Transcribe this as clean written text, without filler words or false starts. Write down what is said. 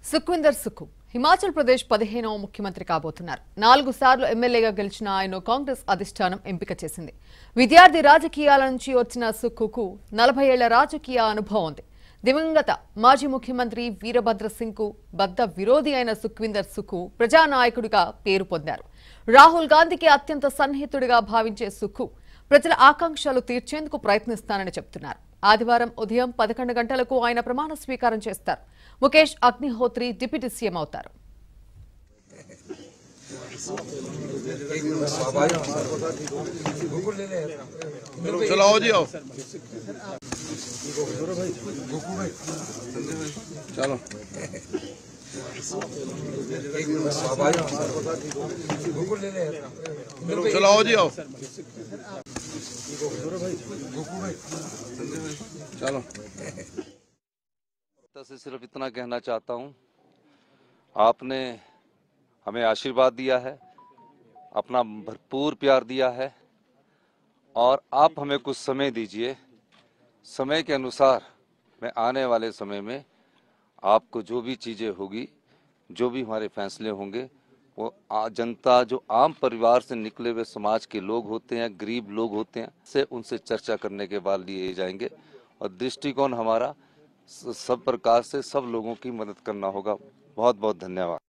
సుఖ్వీందర్ సుఖు హిమాచల్ ప్రదేశ్ 15వ ముఖ్యమంత్రి కాబోతున్నారు. 4 సార్లు ఎమ్మెల్యేగా గెలిచిన ఆయన కాంగ్రెస్ అధిష్టానం ఎంపిక చేసింది. విద్యార్థి రాజకీయాల నుంచి వచ్చిన సుఖుకు 40 ఏళ్ల రాజకీయ అనుభవం ఉంది. దివంగత మాజీ ముఖ్యమంత్రి వీరభద్ర సింగ్ కు బద్ద విరోధి అయిన సుఖ్వీందర్ సుఖు ప్రజానాయకుడిగా పేరు పొందారు. రాహుల్ గాంధీకి అత్యంత సన్నిహితుడిగా భావించే సుఖు ప్రజల ఆకాంక్షలు తీర్చేందుకు ప్రయత్నిస్తానని చెబుతున్నారు. ఆదివారం ఉదయం 11 గంటలకు ఆయన ప్రమాణ స్వీకారం చేస్తారు. ముఖేష్ అగ్నిహోత్రి డిప్యూటీ సీఎం అవుతారు. से सिर्फ इतना कहना चाहता हूं, आपने हमें आशीर्वाद दिया है, अपना भरपूर प्यार दिया है और आप हमें कुछ समय दीजिए। समय के अनुसार मैं आने वाले समय में आपको जो भी चीज़ें होगी, जो भी हमारे फैसले होंगे, वो जनता जो आम परिवार से निकले हुए समाज के लोग होते हैं, गरीब लोग होते हैं, से उनसे चर्चा करने के बाद लिए जाएंगे और दृष्टिकोण हमारा सब प्रकार से सब लोगों की मदद करना होगा। बहुत बहुत धन्यवाद।